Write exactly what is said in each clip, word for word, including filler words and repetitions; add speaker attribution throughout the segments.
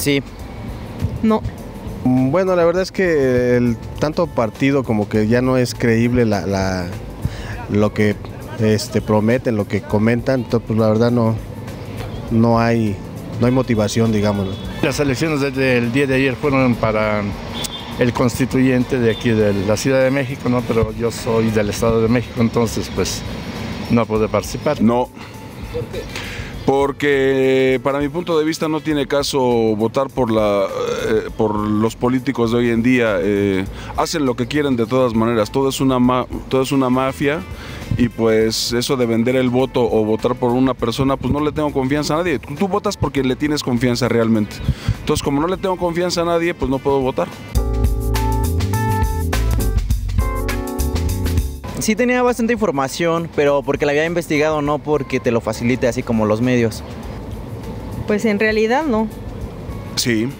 Speaker 1: Sí.
Speaker 2: No.
Speaker 3: Bueno, la verdad es que el tanto partido como que ya no es creíble la, la lo que este, prometen, lo que comentan, entonces, pues la verdad no, no hay, no hay motivación, digámoslo.
Speaker 4: Las elecciones del día de ayer fueron para el constituyente de aquí de la Ciudad de México, ¿no? Pero yo soy del Estado de México, entonces pues no pude participar.
Speaker 5: No. ¿Por qué? Porque para mi punto de vista no tiene caso votar por, la, eh, por los políticos de hoy en día. Eh, hacen lo que quieren de todas maneras, todo es, una ma todo es una mafia y pues eso de vender el voto o votar por una persona, pues no le tengo confianza a nadie. Tú, tú votas porque le tienes confianza realmente. Entonces como no le tengo confianza a nadie, pues no puedo votar.
Speaker 1: Sí tenía bastante información, pero porque la había investigado, no porque te lo facilite así como los medios.
Speaker 2: Pues en realidad no.
Speaker 5: Sí.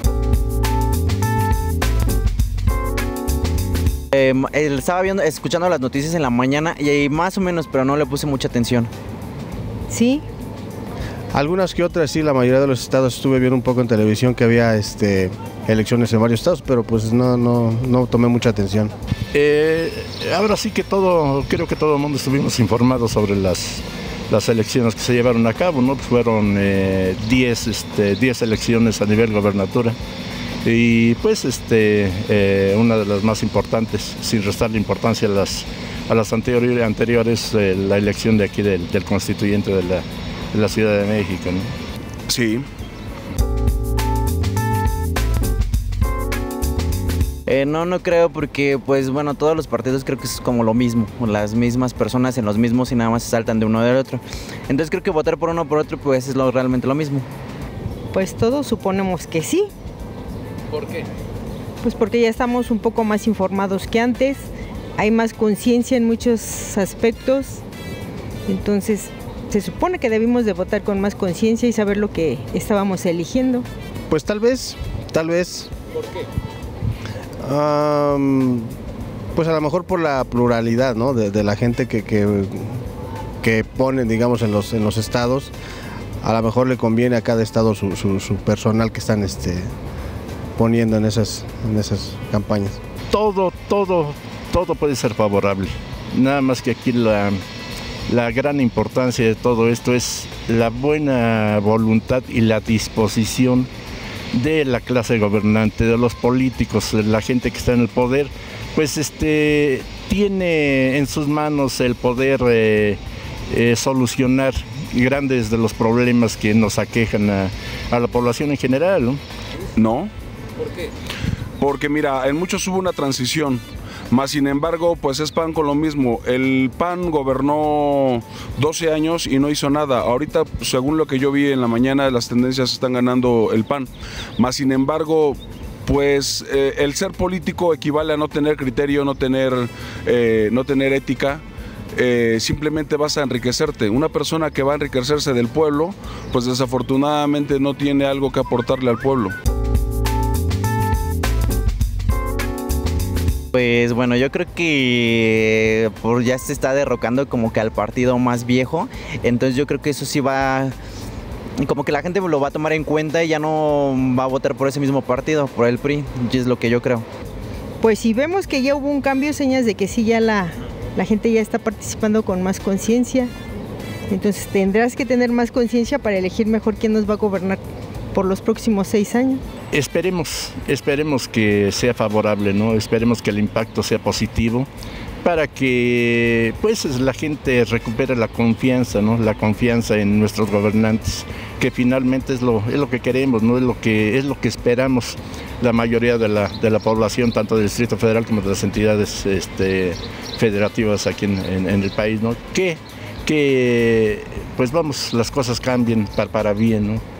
Speaker 1: Eh, estaba viendo, escuchando las noticias en la mañana y más o menos, pero no le puse mucha atención.
Speaker 2: Sí.
Speaker 3: Algunas que otras sí, la mayoría de los estados estuve viendo un poco en televisión que había este, elecciones en varios estados, pero pues no, no, no tomé mucha atención.
Speaker 4: Eh, ahora sí que todo, creo que todo el mundo estuvimos informados sobre las, las elecciones que se llevaron a cabo, ¿no? Fueron diez eh, este, elecciones a nivel gobernatura y pues este, eh, una de las más importantes, sin restarle importancia a las, a las anteriores, anteriores eh, la elección de aquí del, del constituyente de la, de la Ciudad de México, ¿no?
Speaker 5: Sí.
Speaker 1: Eh, no, no creo porque, pues bueno, todos los partidos creo que es como lo mismo, las mismas personas en los mismos y nada más se saltan de uno del otro. Entonces creo que votar por uno o por otro pues es lo, realmente lo mismo.
Speaker 2: Pues todos suponemos que sí.
Speaker 1: ¿Por qué?
Speaker 2: Pues porque ya estamos un poco más informados que antes, hay más conciencia en muchos aspectos, entonces se supone que debimos de votar con más conciencia y saber lo que estábamos eligiendo.
Speaker 3: Pues tal vez, tal vez.
Speaker 1: ¿Por qué?
Speaker 3: Um, pues a lo mejor por la pluralidad, ¿no? de, de la gente que, que, que ponen, digamos, en los, en los estados. A lo mejor le conviene a cada estado su, su, su personal que están este, poniendo en esas, en esas campañas.
Speaker 4: Todo, todo, todo puede ser favorable. Nada más que aquí la, la gran importancia de todo esto es la buena voluntad y la disposición de la clase gobernante, de los políticos, de la gente que está en el poder, pues este tiene en sus manos el poder eh, eh, solucionar grandes de los problemas que nos aquejan a, a la población en general, ¿no?
Speaker 5: No.
Speaker 1: ¿Por qué?
Speaker 5: Porque mira, en muchos hubo una transición. Más sin embargo, pues es P A N con lo mismo. El P A N gobernó doce años y no hizo nada. Ahorita, según lo que yo vi en la mañana, las tendencias están ganando el P A N. Más sin embargo, pues eh, el ser político equivale a no tener criterio, no tener, eh, no tener ética. Eh, simplemente vas a enriquecerte. Una persona que va a enriquecerse del pueblo, pues desafortunadamente no tiene algo que aportarle al pueblo.
Speaker 1: Pues bueno, yo creo que por ya se está derrocando como que al partido más viejo, entonces yo creo que eso sí va, como que la gente lo va a tomar en cuenta y ya no va a votar por ese mismo partido, por el P R I, y es lo que yo creo.
Speaker 2: Pues si vemos que ya hubo un cambio, señas de que sí ya la, la gente ya está participando con más conciencia, entonces tendrás que tener más conciencia para elegir mejor quién nos va a gobernar por los próximos seis años.
Speaker 4: Esperemos, esperemos que sea favorable, ¿no? Esperemos que el impacto sea positivo para que pues la gente recupere la confianza, ¿no? La confianza en nuestros gobernantes, que finalmente es lo, es lo que queremos, ¿no? Es lo que, es lo que esperamos la mayoría de la, de la población, tanto del Distrito Federal como de las entidades este, federativas aquí en, en, en el país, ¿no? Que, que pues vamos, las cosas cambien para, para bien, ¿no?